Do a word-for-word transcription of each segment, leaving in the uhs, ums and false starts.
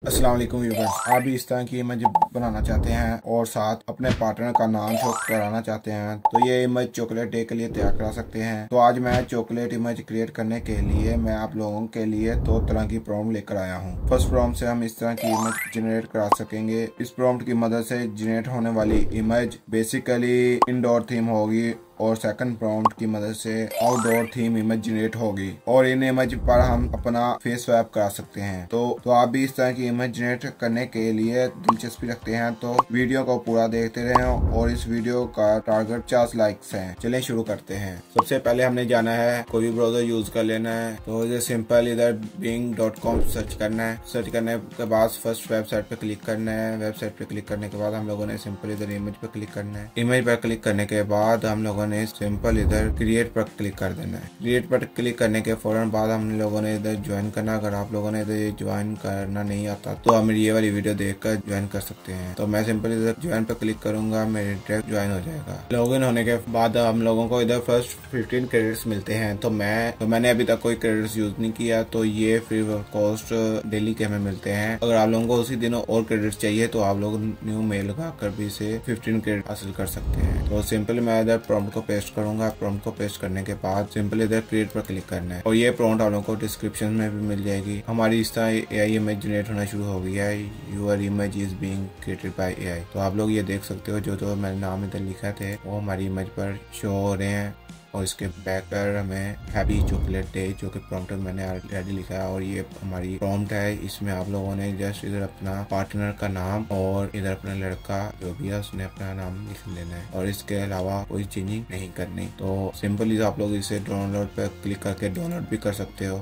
अस्सलाम वालेकुम व्यूअर्स, आप भी इस तरह की इमेज बनाना चाहते हैं और साथ अपने पार्टनर का नाम शो कराना चाहते हैं तो ये इमेज चॉकलेट डे के लिए तैयार करा सकते हैं। तो आज मैं चॉकलेट इमेज क्रिएट करने के लिए मैं आप लोगों के लिए दो तरह की प्रॉम्प्ट लेकर आया हूँ। फर्स्ट प्रॉम्प्ट से हम इस तरह की इमेज जनरेट करा सकेंगे। इस प्रॉम्प्ट की मदद से जनरेट होने वाली इमेज बेसिकली इंडोर थीम होगी और सेकंड प्रॉम्प्ट की मदद से आउटडोर थीम इमेज जनरेट होगी और इन इमेज पर हम अपना फेस स्वैप करा सकते हैं। तो तो आप भी इस तरह की इमेज जनरेट करने के लिए दिलचस्पी रखते हैं तो वीडियो को पूरा देखते रहें और इस वीडियो का टारगेट पचास लाइक्स है। चलें शुरू करते हैं। सबसे पहले हमने जाना है, कोई भी ब्राउजर यूज कर लेना है। तो ये सिंपल इधर बिंग डॉट कॉम सर्च करना है। सर्च करने के बाद फर्स्ट वेबसाइट पे क्लिक करना है। वेबसाइट पे क्लिक करने के बाद हम लोगों ने सिंपल इधर इमेज पे क्लिक करना है। इमेज पर क्लिक करने के बाद हम लोगों ने सिंपल इधर क्रिएट पर क्लिक कर देना है। क्रिएट पर क्लिक करने के फौरन बाद हम लोगों ने इधर ज्वाइन करना। अगर आप लोगों ने इधर ज्वाइन करना नहीं आता तो हम ये वाली वीडियो देखकर ज्वाइन कर सकते हैं। तो मैं सिंपल इधर ज्वाइन पर क्लिक करूंगा, मेरे डायरेक्ट ज्वाइन हो जाएगा। लॉगिन होने के बाद हम लोगों को इधर फर्स्ट फिफ्टीन क्रेडिट्स मिलते हैं। तो मैं तो मैंने अभी तक कोई क्रेडिट्स यूज नहीं किया तो ये फ्री कॉस्ट डेली के हमें मिलते हैं। अगर आप लोगों को उसी दिन और क्रेडिट्स चाहिए तो आप लोग न्यू मेल लगाकर भी इसे फिफ्टीन क्रेडिट हासिल कर सकते हैं। तो सिंपल मैं इधर प्रॉम्प्ट को पेस्ट करूंगा। प्रॉम्प्ट को पेस्ट करने के बाद सिंपल इधर क्रिएट पर क्लिक करना है और ये प्रॉम्प्ट आप लोगों को डिस्क्रिप्शन में भी मिल जाएगी। हमारी इस तरह एआई इमेज जनरेट होना शुरू हो गया है। Your image is being created by AI. तो आप लोग ये देख सकते हो जो जो मैंने नाम इधर लिखा थे वो हमारी इमेज पर शो हो रहे हैं और इसके बैक पर हमें हैप्पी चॉकलेट डे जो कि प्रॉम्प्ट मैंने ऑलरेडी लिखा है और ये हमारी प्रॉम्प्ट है। इसमें आप लोगों ने जस्ट इधर अपना पार्टनर का नाम और इधर अपना लड़का जो भी है उसने अपना नाम लिख लेना है और इसके अलावा कोई चेंजिंग नहीं करनी। तो सिंपली आप लोग इसे डाउनलोड पर क्लिक करके डाउनलोड भी कर सकते हो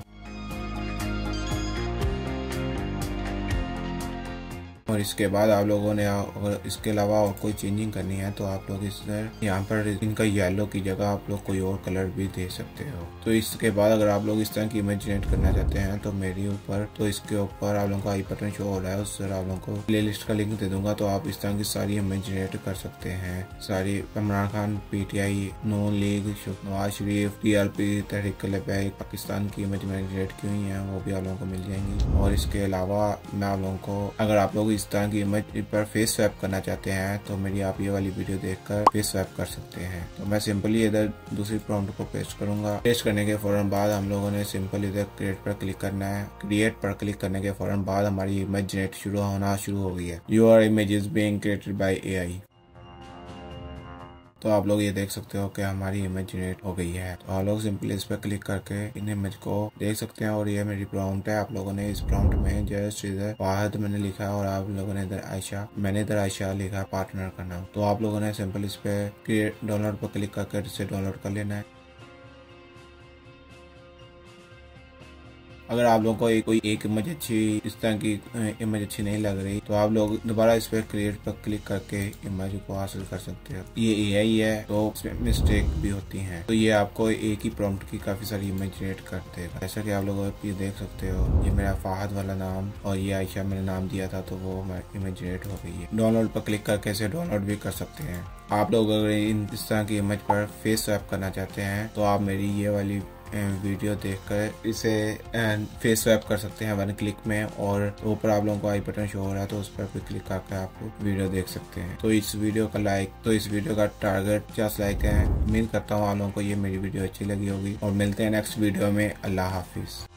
और इसके बाद आप लोगों ने अगर इसके अलावा और कोई चेंजिंग करनी है तो आप लोग इस यहाँ पर इनका येलो की जगह आप लोग कोई और कलर भी दे सकते हो। तो इसके बाद अगर आप लोग इस तरह की इमेज जनरेट करना चाहते हैं तो मेरे ऊपर तो इसके ऊपर आप लोगों का आई बटन शो हो रहा है, उससे आप लोगों को प्ले लिस्ट का लिंक दे दूंगा। तो आप इस तरह की सारी इमेज जनरेट कर सकते हैं। सारी Imran Khan, PTI, Noon league, Nawaz Sharif, TRP, Tehreek Labbaik, Pakistan की इमेज मैंने जनरेट की हुई है वो भी आप लोगों को मिल जाएंगी। और इसके अलावा मैं आप लोगों को अगर आप लोग इस तरह की इमेज पर फेस स्वैप करना चाहते हैं तो मेरी आप ये वाली वीडियो देखकर फेस स्वैप कर सकते हैं। तो मैं सिंपली इधर दूसरी प्रॉम्प्ट को पेस्ट करूंगा। पेस्ट करने के फौरन बाद हम लोगों ने सिंपल इधर क्रिएट पर क्लिक करना है। क्रिएट पर क्लिक करने के फौरन बाद हमारी इमेज जनरेट शुरू होना शुरू हो गई है। Your image is being created by AI. तो आप लोग ये देख सकते हो कि हमारी इमेज जनरेट हो गई है। तो आप लोग सिंपली इस पर क्लिक करके इन इमेज को देख सकते हैं और ये मेरी प्रॉम्प्ट है। आप लोगों ने इस प्रॉम्प्ट में जस्ट इधर वाहिद मैंने लिखा है और आप लोगों ने इधर आयशा मैंने इधर आयशा लिखा पार्टनर का नाम। तो आप लोगों ने सिंपल इस पे डाउनलोड पर क्लिक करके इसे डाउनलोड कर लेना है। अगर आप लोगों को एक, कोई एक इमेज अच्छी इस तरह की इमेज अच्छी नहीं लग रही तो आप लोग दोबारा इस पर क्रिएट पर क्लिक करके इमेज को हासिल कर सकते हो। ये एआई है तो इसमें मिस्टेक भी होती हैं। तो ये आपको एक ही प्रॉम्प्ट की काफी सारी इमेज जनरेट कर देगा। जैसा कि आप लोग ये देख सकते हो ये मेरा फाहद वाला नाम और ये आयशा मैंने नाम दिया था तो वो इमेज जनरेट हो गई है। डाउनलोड पर क्लिक करके इसे डाउनलोड भी कर सकते हैं। आप लोग अगर इन इस तरह की इमेज पर फेस स्वैप करना चाहते हैं तो आप मेरी ये वाली वीडियो देखकर इसे फेस स्वैप कर सकते हैं वन क्लिक में और ऊपर आप लोगों को आई बटन शो हो रहा है तो उस पर भी क्लिक करके आप वीडियो देख सकते हैं। तो इस वीडियो का लाइक तो इस वीडियो का टारगेट पचास लाइक है। उम्मीद करता हूँ आप लोगों को ये मेरी वीडियो अच्छी लगी होगी और मिलते हैं नेक्स्ट वीडियो में। अल्लाह हाफिज।